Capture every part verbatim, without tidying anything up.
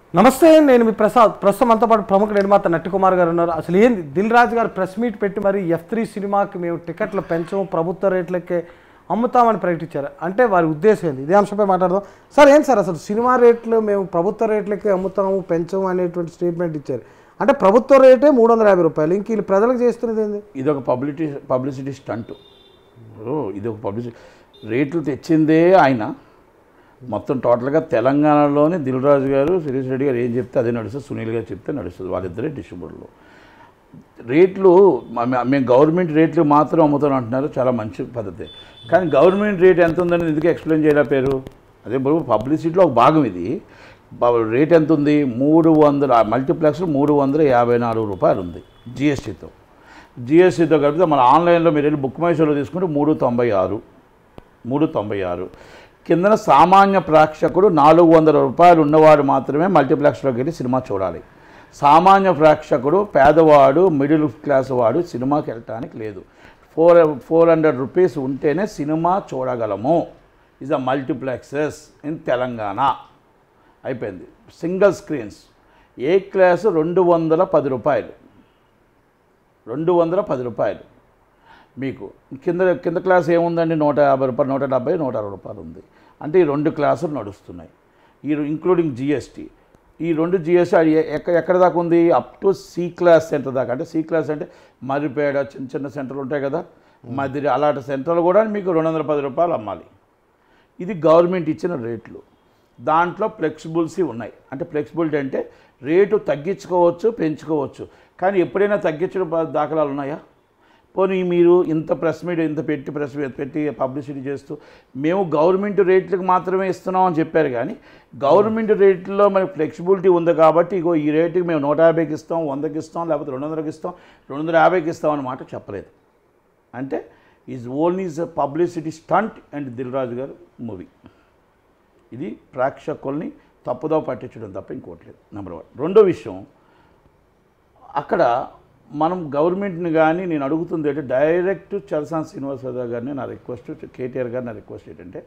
నమస్తే, నేను మీ ప్రసాద్. ప్రస్తుతం అంతా పాటు ప్రముఖ నిర్మాత నట్టి కుమార్ గారు ఉన్నారు. అసలు ఏంది దిల్ రాజు గారు ప్రెస్ మీట్ పెట్టి మరి ఎఫ్ త్రీ సినిమాకి మేము టికెట్లు పెంచము, ప్రభుత్వ రేట్లకే అమ్ముతామని ప్రకటించారు. అంటే వారి ఉద్దేశం ఏంది? ఇదే అంశంపై మాట్లాడదాం. సార్, ఏంటి సార్ అసలు సినిమా రేట్లు మేము ప్రభుత్వ రేట్లకే అమ్ముతాము, పెంచము అనేటువంటి స్టేట్మెంట్ ఇచ్చారు. అంటే ప్రభుత్వ రేటే మూడు వందల యాభై రూపాయలు, ఇంక వీళ్ళు ప్రజలకు చేస్తున్నది ఏంది? ఇది ఒక పబ్లిసిటీ పబ్లిసిటీ స్టంట్. ఇది ఒక పబ్లిసిటీ. రేట్లు తెచ్చిందే ఆయన. మొత్తం టోటల్గా తెలంగాణలోని దిల్ రాజు గారు, శిరీష్ రెడ్డి గారు ఏం చెప్తే అదే నడుస్తుంది, సునీల్ గారు చెప్తే నడుస్తుంది. వాళ్ళిద్దరే డిస్ట్రిబ్యూటర్లు. రేట్లు మేము గవర్నమెంట్ రేట్లు మాత్రం అమ్ముతాం అంటున్నారు, చాలా మంచి పద్ధతి. కానీ గవర్నమెంట్ రేట్ ఎంత ఉందని ఎందుకు ఎక్స్ప్లెయిన్ చేయలేపారు? అదే పబ్లిసిటీలో ఒక భాగం ఇది. రేట్ ఎంత ఉంది? మూడు వందల మల్టీప్లెక్స్ మూడు వందల యాభై నాలుగు రూపాయలు ఉంది జిఎస్టీతో. జిఎస్టీతో కలిపితే మన ఆన్లైన్లో మీరు వెళ్ళి బుక్ మై షోలో తీసుకుంటే మూడు తొంభై ఆరు మూడు తొంభై ఆరు కిందన సామాన్య ప్రేక్షకుడు నాలుగు వందల రూపాయలు ఉన్నవాడు మాత్రమే మల్టీప్లెక్స్లోకి వెళ్ళి సినిమా చూడాలి. సామాన్య ప్రేక్షకుడు, పేదవాడు, మిడిల్ క్లాస్ వాడు సినిమాకి వెళ్ళటానికి లేదు. ఫోర్ ఫోర్ హండ్రెడ్ రూపీస్ ఉంటేనే సినిమా చూడగలము. Is a multiplexes in Telangana. అయిపోయింది. సింగిల్ స్క్రీన్స్ ఏ క్లాసు రెండు వందల పది రూపాయలు రెండు వందల పది రూపాయలు మీకు. కింద కింద క్లాస్ ఏముందండి? నూట యాభై రూపాయలు, నూట డెబ్బై, నూట అరవై రూపాయలు ఉంది. అంటే ఈ రెండు క్లాసులు నడుస్తున్నాయి, ఈ ఇంక్లూడింగ్ జిఎస్టీ. ఈ రెండు జిఎస్టీ ఎక్కడ ఎక్కడ దాకా ఉంది? Up to C class centre దాకా. అంటే సి క్లాస్ అంటే మర్రిపేడ, చిన్న చిన్న సెంటర్లు ఉంటాయి కదా, మధ్య అలాంటి సెంటర్లు కూడా మీకు రెండు వందల పది రూపాయలు అమ్మాలి. ఇది గవర్నమెంట్ ఇచ్చిన రేట్లు. దాంట్లో ఫ్లెక్సిబుల్సీ ఉన్నాయి. అంటే ఫ్లెక్సిబిలిటీ అంటే రేటు తగ్గించుకోవచ్చు, పెంచుకోవచ్చు. కానీ ఎప్పుడైనా తగ్గించడం దాఖలాలు ఉన్నాయా? పోనీ మీరు ఇంత ప్రెస్ మీట్ ఇంత పెట్టి ప్రెస్ పెట్టి పబ్లిసిటీ చేస్తూ మేము గవర్నమెంట్ రేట్లకు మాత్రమే ఇస్తున్నాం అని చెప్పారు. కానీ గవర్నమెంట్ రేట్లో మనకి ఫ్లెక్సిబిలిటీ ఉంది కాబట్టి ఇగో ఈ రేటుకి మేము నూట యాభైకి ఇస్తాం, వందకి ఇస్తాం, లేకపోతే రెండు వందలకి ఇస్తాం, రెండు వందల యాభైకి ఇస్తాం అన్నమాట చెప్పలేదు. అంటే is only is a publicity stunt and Dil Raju garu movie. ఇది ప్రేక్షకుల్ని తప్పుదో పట్టించడం తప్ప ఇంకోట్లేదు. Number one. రెండో విషయం, అక్కడ మనం గవర్నమెంట్ని కానీ నేను అడుగుతుంది అంటే డైరెక్ట్ చలసాని శ్రీనివాసరావు గారిని నా రిక్వెస్ట్, కేటీఆర్ గారిని నా రిక్వెస్ట్ ఏంటంటే,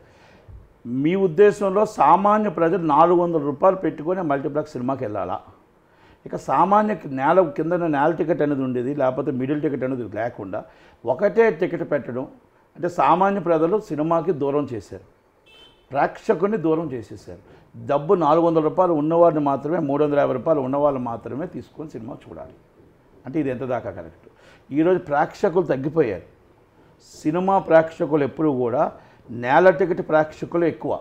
మీ ఉద్దేశంలో సామాన్య ప్రజలు నాలుగు వందల రూపాయలు పెట్టుకొని మల్టీప్లెక్స్ సినిమాకి వెళ్ళాలా? ఇక సామాన్య నేల కింద నేల టికెట్ అనేది ఉండేది, లేకపోతే మిడిల్ టికెట్ అనేది లేకుండా ఒకటే టికెట్ పెట్టడం అంటే సామాన్య ప్రజలు సినిమాకి దూరం చేశారు, ప్రేక్షకుని దూరం చేసేసారు. డబ్బు నాలుగు వందల రూపాయలు ఉన్నవాడిని మాత్రమే, మూడు వందల యాభై రూపాయలు ఉన్నవాళ్ళు మాత్రమే తీసుకొని సినిమా చూడాలి. అంటే ఇది ఎంత దాకా కరెక్ట్? ఈరోజు ప్రేక్షకులు తగ్గిపోయారు. సినిమా ప్రేక్షకులు ఎప్పుడు కూడా నేల టికెట్ ప్రేక్షకులు ఎక్కువ,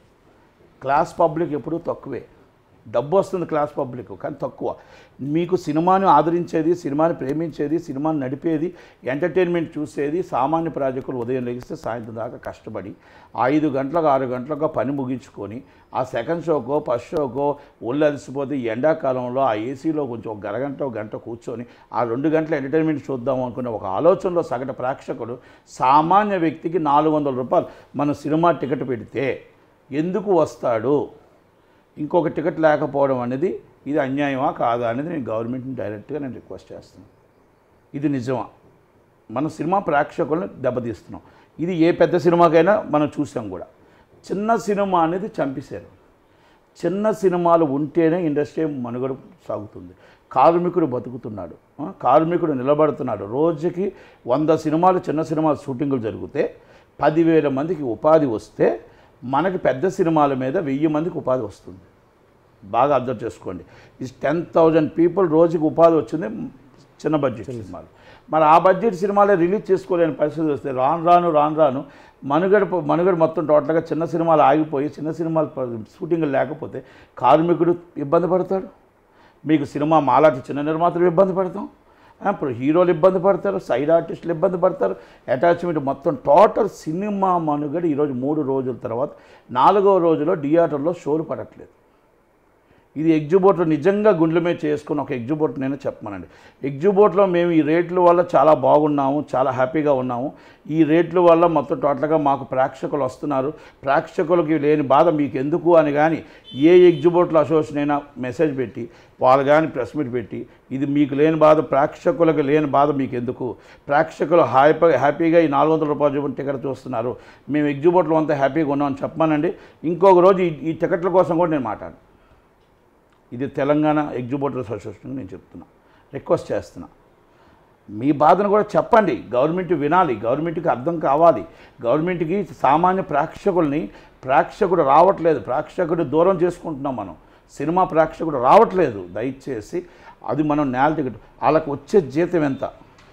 క్లాస్ పబ్లిక్ ఎప్పుడూ తక్కువే. డబ్బు వస్తుంది క్లాస్ పబ్లిక్, కానీ తక్కువ. మీకు సినిమాను ఆదరించేది, సినిమాని ప్రేమించేది, సినిమాని నడిపేది, ఎంటర్టైన్మెంట్ చూసేది సామాన్య ప్రజకులు ఉదయం లెగిస్తే సాయంత్రం దాకా కష్టపడి ఐదు గంటలకు ఆరు గంటలకు పని ముగించుకొని ఆ సెకండ్ షోకో ఫస్ట్ షోకో ఒళ్ళు అలసిపోతే ఎండాకాలంలో ఆ ఏసీలో కొంచెం ఒక అరగంట ఒక గంట కూర్చొని ఆ రెండు గంటల ఎంటర్టైన్మెంట్ చూద్దాం అనుకునే ఒక ఆలోచనలో సగటు ప్రేక్షకుడు సామాన్య వ్యక్తికి నాలుగు వందల రూపాయలు మన సినిమా టికెట్ పెడితే ఎందుకు వస్తాడు? ఇంకొక టికెట్ లేకపోవడం అనేది ఇది అన్యాయమా కాదా అనేది నేను గవర్నమెంట్ని డైరెక్ట్గా నేను రిక్వెస్ట్ చేస్తున్నాను. ఇది నిజమా? మన సినిమా ప్రేక్షకులను దెబ్బతీస్తున్నాం. ఇది ఏ పెద్ద సినిమాకైనా మనం చూసాం కూడా. చిన్న సినిమా అనేది చంపేశారు. చిన్న సినిమాలు ఉంటేనే ఇండస్ట్రీ మనుగడ సాగుతుంది. కార్మికుడు బతుకుతున్నాడు, కార్మికుడు నిలబడుతున్నాడు. రోజుకి వంద సినిమాలు చిన్న సినిమాలు షూటింగులు జరిగితే పదివేల మందికి ఉపాధి వస్తే మనకి పెద్ద సినిమాల మీద వెయ్యి మందికి ఉపాధి వస్తుంది. బాగా అబ్జర్వ్ చేసుకోండి. ఈ టెన్ థౌజండ్ పీపుల్ రోజుకి ఉపాధి వచ్చింది చిన్న బడ్జెట్ సినిమాలు. మరి ఆ బడ్జెట్ సినిమాలే రిలీజ్ చేసుకోలేని పరిస్థితి వస్తే రాను రాను రాను రాను మనుగడ మనుగడ మొత్తం టోటల్గా చిన్న సినిమాలు ఆగిపోయి చిన్న సినిమాలు షూటింగ్లు లేకపోతే కార్మికుడు ఇబ్బంది పడతాడు. మీకు సినిమా మాలాంటి చిన్న నిర్మాతలు ఇబ్బంది పడతాం, ఇప్పుడు హీరోలు ఇబ్బంది పడతారు, సైడ్ ఆర్టిస్టులు ఇబ్బంది పడతారు, అటాచ్మెంట్ మొత్తం టోటల్ సినిమా మనుగడ ఈరోజు మూడు రోజుల తర్వాత నాలుగో రోజులో థియేటర్లో షోలు పడట్లేదు. ఇది ఎగ్జిబిట్లో నిజంగా గుండెల మీద చేసుకుని ఒక ఎగ్జిబిట్ నేను చెప్పమనండి. ఎగ్జిబిట్లో మేము ఈ రేట్ల వల్ల చాలా బాగున్నాము, చాలా హ్యాపీగా ఉన్నాము. ఈ రేట్ల వల్ల మొత్తం టోటల్గా మాకు ప్రేక్షకులు వస్తున్నారు, ప్రేక్షకులకి లేని బాధ మీకు ఎందుకు అని కానీ ఏ ఎగ్జిబిట్లో అసోసియేషన్ అయినా మెసేజ్ పెట్టి వాళ్ళు కానీ ప్రెస్ మీట్ పెట్టి ఇది మీకు లేని బాధ, ప్రేక్షకులకు లేని బాధ మీకు ఎందుకు, ప్రేక్షకులు హ్యాపీ హ్యాపీగా ఈ నాలుగు వందల రూపాయలు చూపుని టికెట్ చూస్తున్నారు, మేము ఎగ్జిబిట్లో అంతా హ్యాపీగా ఉన్నామని చెప్పమానండి. ఇంకొక రోజు ఈ టికెట్ల కోసం కూడా నేను మాట్లాడు ఇది తెలంగాణ ఎగ్జిబిటర్స్ అసోసియేషన్ నేను చెప్తున్నా, రిక్వెస్ట్ చేస్తున్నా. మీ బాధను కూడా చెప్పండి, గవర్నమెంట్ వినాలి, గవర్నమెంట్కి అర్థం కావాలి. గవర్నమెంట్కి సామాన్య ప్రేక్షకుల్ని ప్రేక్షకుడు రావట్లేదు, ప్రేక్షకుడు దూరం చేసుకుంటున్నాం మనం, సినిమా ప్రేక్షకుడు రావట్లేదు. దయచేసి అది మనం నేల టికెట్ వాళ్ళకు వచ్చే జీతం ఎంత,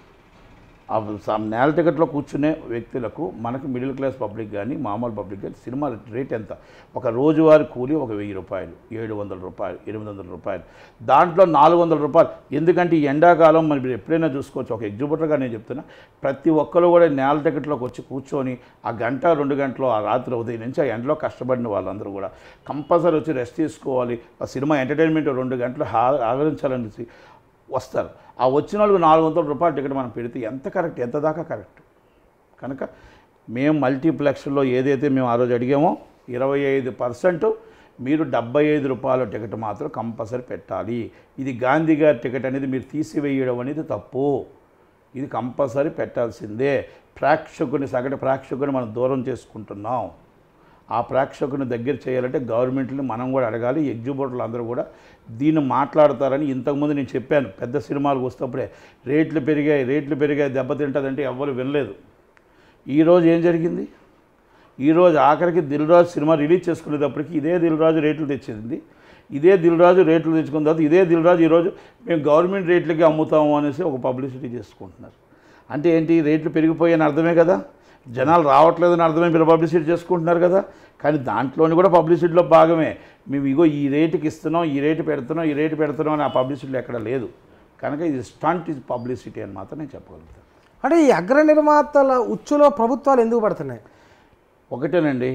ఆ నేల టికెట్లో కూర్చునే వ్యక్తులకు మనకు మిడిల్ క్లాస్ పబ్లిక్ కానీ మామూలు పబ్లిక్ కానీ సినిమా రేట్ ఎంత? ఒక రోజువారీ కూలి ఒక వెయ్యి రూపాయలు, ఏడు వందల రూపాయలు, ఎనిమిది వందల రూపాయలు, దాంట్లో నాలుగు వందల రూపాయలు. ఎందుకంటే ఈ ఎండాకాలం మనం మీరు ఎప్పుడైనా చూసుకోవచ్చు. ఒక ఎగ్జిబిటర్గా నేను చెప్తున్నా, ప్రతి ఒక్కరు కూడా నేల టికెట్లోకి వచ్చి కూర్చొని ఆ గంట రెండు గంటలు ఆ రాత్రి ఉదయం నుంచి ఆ ఎండలో కష్టపడిన వాళ్ళందరూ కూడా కంపల్సరీ వచ్చి రెస్ట్ తీసుకోవాలి, ఆ సినిమా ఎంటర్టైన్మెంట్ రెండు గంటలు ఆదరించాలనేసి వస్తారు. ఆ వచ్చిన వాళ్ళకి నాలుగు వందల రూపాయల టికెట్ మనం పెడితే ఎంత కరెక్ట్, ఎంత దాకా కరెక్ట్? కనుక మేము మల్టీప్లెక్స్లో ఏదైతే మేము ఆ రోజు అడిగామో ఇరవై ఐదు పర్సెంట్ మీరు డెబ్బై ఐదు రూపాయల టికెట్ మాత్రం కంపల్సరీ పెట్టాలి. ఇది గాంధీ గారి టికెట్ అనేది మీరు తీసివేయడం అనేది తప్పు, ఇది కంపల్సరీ పెట్టాల్సిందే. ప్రేక్షకుని సగటు ప్రేక్షకుని మనం దూరం చేసుకుంటున్నాం. ఆ ప్రేక్షకుని దగ్గర చేయాలంటే గవర్నమెంట్ని మనం కూడా అడగాలి. ఎగ్జిబిటర్లు అందరూ కూడా దీన్ని మాట్లాడతారని ఇంతకుముందు నేను చెప్పాను. పెద్ద సినిమాలకు వస్తేప్పుడే రేట్లు పెరిగాయి, రేట్లు పెరిగాయి, దెబ్బతింటుందంటే ఎవ్వరు వినలేదు. ఈరోజు ఏం జరిగింది? ఈరోజు ఆఖరికి దిల్ రాజు సినిమా రిలీజ్ చేసుకునేటప్పటికి ఇదే దిల్ రాజు రేట్లు తెచ్చింది, ఇదే దిల్ రాజు రేట్లు తెచ్చుకున్న తర్వాత ఇదే దిల్ రాజు ఈరోజు మేము గవర్నమెంట్ రేట్లకి అమ్ముతాము అనేసి ఒక పబ్లిసిటీ చేసుకుంటున్నారు. అంటే ఏంటి? రేట్లు పెరిగిపోయాయని అర్థమే కదా, జనాలు రావట్లేదని అర్థమే మీరు పబ్లిసిటీ చేసుకుంటున్నారు కదా. కానీ దాంట్లోని కూడా పబ్లిసిటీలో భాగమే. మేము ఇగో ఈ రేటుకి ఇస్తున్నాం, ఈ రేటు పెడుతున్నాం, ఈ రేటు పెడుతున్నాం అని ఆ పబ్లిసిటీలో ఎక్కడ లేదు. కనుక ఇది స్టంట్, ఇది పబ్లిసిటీ అని మాత్రం నేను చెప్పగలుగుతాను. అంటే ఈ అగ్ర నిర్మాతల ఉచ్చులో ప్రభుత్వాలు ఎందుకు పడుతున్నాయి? ఒకటేనండి,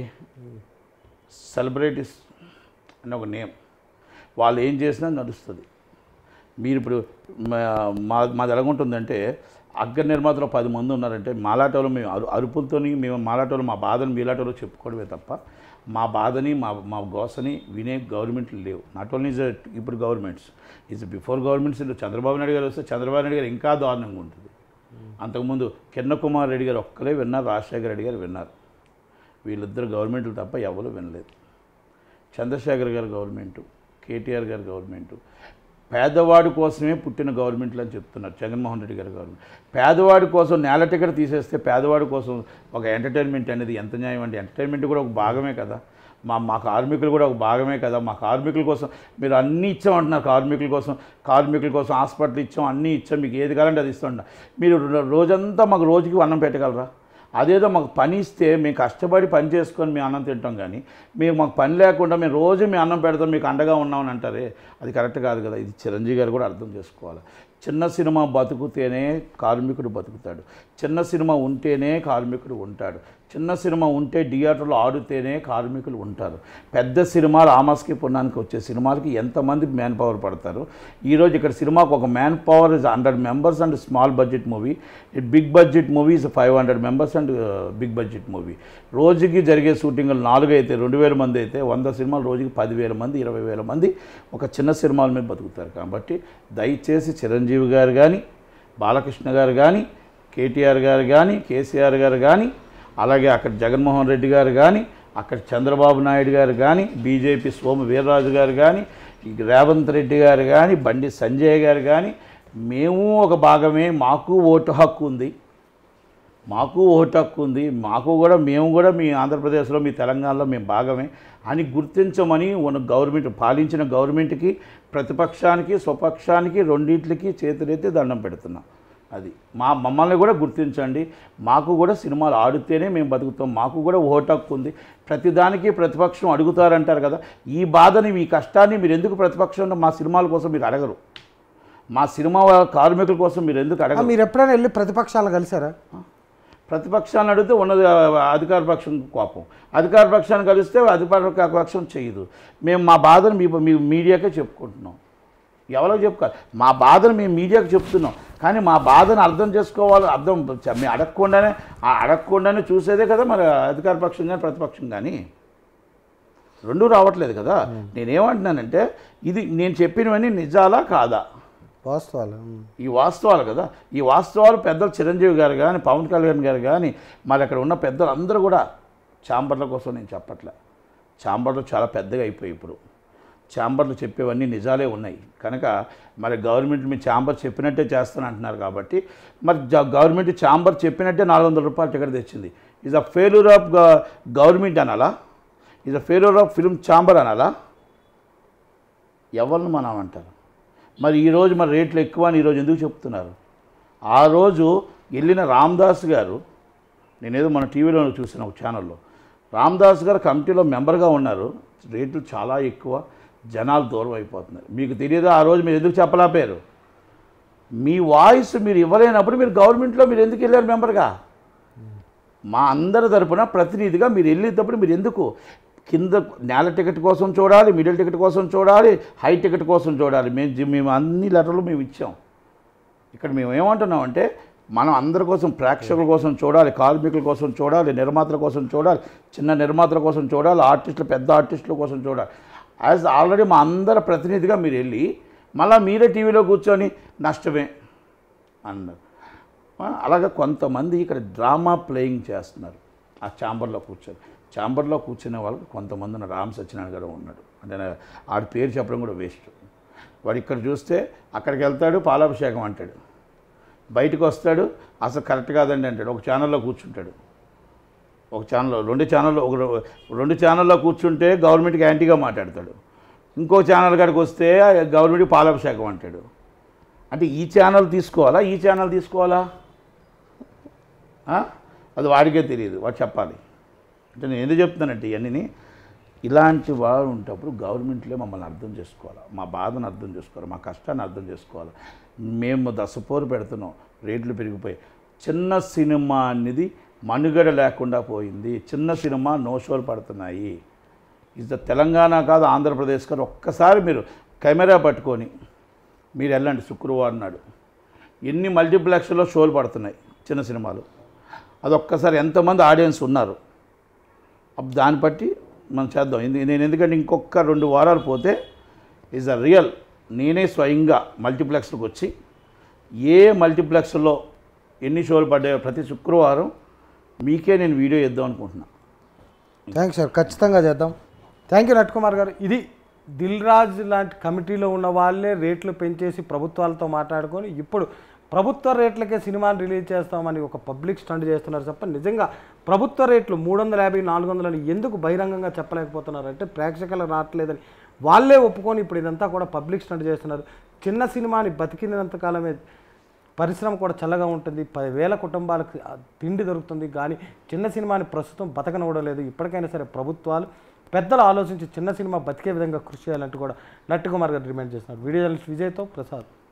సెలబ్రిటీస్ అని ఒక నేమ్, వాళ్ళు ఏం చేసినా నడుస్తుంది. మీరు ఇప్పుడు మా మాది ఎలాగుంటుందంటే అగ్ర నిర్మాతలు పది మంది ఉన్నారంటే మాలాటోలు మేము అరు అరుపులతో మేము మాలాటోలు మా బాధని మీలాటోలు చెప్పుకోవడమే తప్ప మా బాధని మా మా గోసని వినే గవర్నమెంట్లు లేవు. నాట్ ఓన్లీ ఇస్ ఇప్పుడు governments, is before governments. Chandrababu Naidu garu వస్తే చంద్రబాబు నాయుడు గారు ఇంకా దారుణంగా ఉంటుంది. అంతకుముందు కిరణ్ కుమార్ రెడ్డి గారు ఒక్కరే విన్నారు, రాజశేఖర రెడ్డి గారు విన్నారు. వీళ్ళిద్దరు గవర్నమెంట్లు తప్ప ఎవరు వినలేదు. చంద్రశేఖర్ గారు గవర్నమెంటు, కేటీఆర్ గారు గవర్నమెంటు పేదవాడి కోసమే పుట్టిన గవర్నమెంట్లు అని చెప్తున్నారు. జగన్మోహన్ రెడ్డి గారు గవర్నమెంట్ పేదవాడి కోసం నేల టికెట్ తీసేస్తే పేదవాడి కోసం ఒక ఎంటర్టైన్మెంట్ అనేది ఎంత న్యాయం అండి? ఎంటర్టైన్మెంట్ కూడా ఒక భాగమే కదా, మా మా కార్మికులు కూడా ఒక భాగమే కదా. మా కార్మికుల కోసం మీరు అన్నీ ఇచ్చామంటున్నారు. కార్మికుల కోసం కార్మికుల కోసం హాస్పిటల్ ఇచ్చాం, అన్నీ ఇచ్చాం, మీకు ఏది కావాలంటే అది ఇస్తుండ. మీరు రోజంతా మాకు రోజుకి అన్నం పెట్టగలరా? అదేదో మాకు పని ఇస్తే మేము కష్టపడి పని చేసుకొని మేము అన్నం తింటాం, కానీ మేము మాకు పని లేకుండా మేము రోజు మేము అన్నం పెడతాం, మీకు అండగా ఉన్నామని అంటారే, అది కరెక్ట్ కాదు కదా. ఇది చిరంజీవి గారు కూడా అర్థం చేసుకోవాలి. చిన్న సినిమా బతుకుతేనే కార్మికుడు బతుకుతాడు, చిన్న సినిమా ఉంటేనే కార్మికుడు ఉంటాడు, చిన్న సినిమా ఉంటే థియేటర్లో ఆడితేనే కార్మికులు ఉంటారు. పెద్ద సినిమా రామాస్కి పుణ్యానికి వచ్చే సినిమాలకి ఎంతమంది మ్యాన్ పవర్ పడతారు? ఈరోజు ఇక్కడ సినిమాకు ఒక man power is hundred members and small budget movie, big budget movie is five hundred members and big budget movie. రోజుకి జరిగే షూటింగ్లు నాలుగు అయితే రెండు వేల మంది అయితే వంద సినిమాలు రోజుకి పదివేల మంది ఇరవై వేల మంది ఒక చిన్న సినిమాల మీద బతుకుతారు. కాబట్టి దయచేసి చిరంజీవి గారు కానీ, బాలకృష్ణ గారు కానీ, కేటీఆర్ గారు కానీ, కేసీఆర్ గారు కానీ, అలాగే అక్కడ జగన్మోహన్ రెడ్డి గారు కానీ, అక్కడ చంద్రబాబు నాయుడు గారు కానీ, బీజేపీ సోము వీర్రాజు గారు కానీ, రేవంత్ రెడ్డి గారు కానీ, బండి సంజయ్ గారు కానీ, మేము ఒక భాగమే, మాకు ఓటు హక్కు ఉంది, మాకు ఓటు హక్కు ఉంది, మాకు కూడా మేము కూడా మీ ఆంధ్రప్రదేశ్లో మీ తెలంగాణలో మేము భాగమే అని గుర్తించమని ఉన్న గవర్నమెంట్ పాలించిన గవర్నమెంట్కి ప్రతిపక్షానికి స్వపక్షానికి రెండింటికి చేతులైతే దండం పెడుతున్నాం. అది మా మమ్మల్ని కూడా గుర్తించండి, మాకు కూడా సినిమాలు ఆడితేనే మేము బతుకుతాం, మాకు కూడా ఓటు హక్కు ఉంది. ప్రతిదానికి ప్రతిపక్షం అడుగుతారంటారు కదా, ఈ బాధని ఈ కష్టాన్ని మీరు ఎందుకు ప్రతిపక్షంలో మా సినిమాల కోసం మీరు అడగరు? మా సినిమా కార్మికుల కోసం మీరు ఎందుకు అడగరు? మీరు ఎప్పుడైనా వెళ్ళి ప్రతిపక్షాలను కలిసారా? ప్రతిపక్షాన్ని అడిగితే ఉన్నది అధికార పక్షం కోపం, అధికార పక్షాన్ని కలిస్తే అధికార పక్షం చేయదు. మేము మా బాధను మీ మీ మీడియాకే చెప్పుకుంటున్నాం, ఎవరో చెప్పుకోవాలి. మా బాధను మేము మీడియాకి చెప్తున్నాం, కానీ మా బాధను అర్థం చేసుకోవాలి. అర్థం మేము అడగకుండానే అడగకుండానే చూసేదే కదా మరి అధికార పక్షం కానీ ప్రతిపక్షం కానీ, రెండూ రావట్లేదు కదా. నేనేమంటున్నానంటే ఇది నేను చెప్పినవన్నీ నిజాలా కాదా? వాస్తవాలు, ఈ వాస్తవాలు కదా. ఈ వాస్తవాలు పెద్దలు చిరంజీవి గారు కానీ, పవన్ కళ్యాణ్ గారు కానీ, మరి అక్కడ ఉన్న పెద్దలు అందరూ కూడా ఛాంబర్ల కోసం నేను చెప్పట్లే. ఛాంబర్లు చాలా పెద్దగా అయిపోయి ఇప్పుడు ఛాంబర్లు చెప్పేవన్నీ నిజాలే ఉన్నాయి కనుక మరి గవర్నమెంట్ మీ ఛాంబర్ చెప్పినట్టే చేస్తాను అంటున్నారు కాబట్టి మరి గవర్నమెంట్ ఛాంబర్ చెప్పినట్టే నాలుగు వందల రూపాయలు టికెట్ తెచ్చింది. Is a failure of government అనాలా? Is a failure of film chamber అనాలా? ఎవరిని మనం అంటారు? మరి ఈరోజు మరి రేట్లు ఎక్కువ అని ఈరోజు ఎందుకు చెప్తున్నారు? ఆ రోజు వెళ్ళిన రామదాస్ గారు, నేనేదో మన టీవీలో చూసిన ఒక ఛానల్లో, రామదాస్ గారు కమిటీలో మెంబర్గా ఉన్నారు, రేట్లు చాలా ఎక్కువ, జనాలు దూరం అయిపోతున్నారు. మీకు తెలియదు ఆ రోజు మీరు ఎందుకు చెప్పలేకపోయారు? మీ వాయిస్ మీరు ఇవ్వలేనప్పుడు మీరు గవర్నమెంట్లో మీరు ఎందుకు వెళ్ళారు మెంబర్గా? మా అందరి తరపున ప్రతినిధిగా మీరు వెళ్ళేటప్పుడు మీరు ఎందుకు కింద నేల టికెట్ కోసం చూడాలి, మిడిల్ టికెట్ కోసం చూడాలి, హై టికెట్ కోసం చూడాలి? మేము మేము అన్ని లెటర్లు మేము ఇచ్చాం. ఇక్కడ మేము ఏమంటున్నామంటే మనం అందరి కోసం, ప్రేక్షకుల కోసం చూడాలి, కార్మికుల కోసం చూడాలి, నిర్మాతల కోసం చూడాలి, చిన్న నిర్మాతల కోసం చూడాలి, ఆర్టిస్టులు పెద్ద ఆర్టిస్టుల కోసం చూడాలి. యాజ్ ఆల్రెడీ మా అందరి ప్రతినిధిగా మీరు వెళ్ళి మళ్ళీ మీరే టీవీలో కూర్చొని నష్టమే అన్నారు. అలాగే కొంతమంది ఇక్కడ డ్రామా ప్లేయింగ్ చేస్తున్నారు ఆ ఛాంబర్లో కూర్చొని. ఛాంబర్లో కూర్చునే వాళ్ళకి కొంతమంది ఉన్నారు. రామ్ సత్యనారాయణ గారు ఉన్నాడు, అంటే ఆడి పేరు చెప్పడం కూడా వేస్ట్. వాడు ఇక్కడ చూస్తే అక్కడికి వెళ్తాడు, పాలాభిషేకం అంటాడు, బయటకు వస్తాడు అసలు కరెక్ట్ కాదండి అంటాడు. ఒక ఛానల్లో కూర్చుంటాడు, ఒక ఛానల్లో రెండు ఛానల్లో ఒక రెండు ఛానల్లో కూర్చుంటే గవర్నమెంట్కి యాంటీగా మాట్లాడతాడు. ఇంకో ఛానల్ కాడికి వస్తే గవర్నమెంట్కి పాలాభిషేకం అంటాడు. అంటే ఈ ఛానల్ తీసుకోవాలా, ఈ ఛానల్ తీసుకోవాలా? అది వాడికే తెలియదు, వాడు చెప్పాలి. అంటే నేను ఎందుకు చెప్తున్నానంటే ఇవన్నీ ఇలాంటి వారు ఉంటప్పుడు గవర్నమెంట్లో మమ్మల్ని అర్థం చేసుకోవాలి, మా బాధను అర్థం చేసుకోవాలి, మా కష్టాన్ని అర్థం చేసుకోవాలి. మేము దసపోరు పెడుతున్నాం, రేట్లు పెరిగిపోయి చిన్న సినిమా అనేది మనుగడ లేకుండా పోయింది. చిన్న సినిమా నో షోలు పడుతున్నాయి. ఇది తెలంగాణ కాదు ఆంధ్రప్రదేశ్ కాదు. ఒక్కసారి మీరు కెమెరా పట్టుకొని మీరు వెళ్ళండి శుక్రవారం నాడు ఎన్ని మల్టీప్లెక్స్లో షోలు పడుతున్నాయి చిన్న సినిమాలు, అదొక్కసారి ఎంతమంది ఆడియన్స్ ఉన్నారు, అప్పుడు దాన్ని బట్టి మనం చేద్దాం. నేను ఎందుకంటే ఇంకొక రెండు వారాలు పోతే ఈజ్ అ రియల్ నేనే స్వయంగా మల్టీప్లెక్స్కి వచ్చి ఏ మల్టీప్లెక్స్లో ఎన్ని షోలు పడ్డాయో ప్రతి శుక్రవారం మీకే నేను వీడియో ఇద్దాం అనుకుంటున్నాను. థ్యాంక్స్ సార్, ఖచ్చితంగా చేద్దాం. థ్యాంక్ యూ నట్కుమార్ గారు. ఇది దిల్ రాజు లాంటి కమిటీలో ఉన్న వాళ్ళే రేట్లు పెంచేసి ప్రభుత్వాలతో మాట్లాడుకొని ఇప్పుడు ప్రభుత్వ రేట్లకే సినిమాని రిలీజ్ చేస్తామని ఒక పబ్లిక్ స్టంట్ చేస్తున్నారు తప్ప నిజంగా ప్రభుత్వ రేట్లు మూడు వందల యాభై నాలుగు వందలని ఎందుకు బహిరంగంగా చెప్పలేకపోతున్నారు అంటే ప్రేక్షకులు రావట్లేదని వాళ్ళే ఒప్పుకొని ఇప్పుడు ఇదంతా కూడా పబ్లిక్ స్టంట్ చేస్తున్నారు. చిన్న సినిమాని బతికినంతకాలమే పరిశ్రమ కూడా చల్లగా ఉంటుంది, పదివేల కుటుంబాలకు తిండి దొరుకుతుంది, కానీ చిన్న సినిమాని ప్రస్తుతం బతకనివ్వడం లేదు. ఇప్పటికైనా సరే ప్రభుత్వాలు పెద్దలు ఆలోచించి చిన్న సినిమా బతికే విధంగా కృషి చేయాలంటూ కూడా నట్కుమార్ గారు డిమాండ్ చేస్తున్నారు. వీడియో జర్నలిస్ట్ విజయ్తో ప్రసాద్.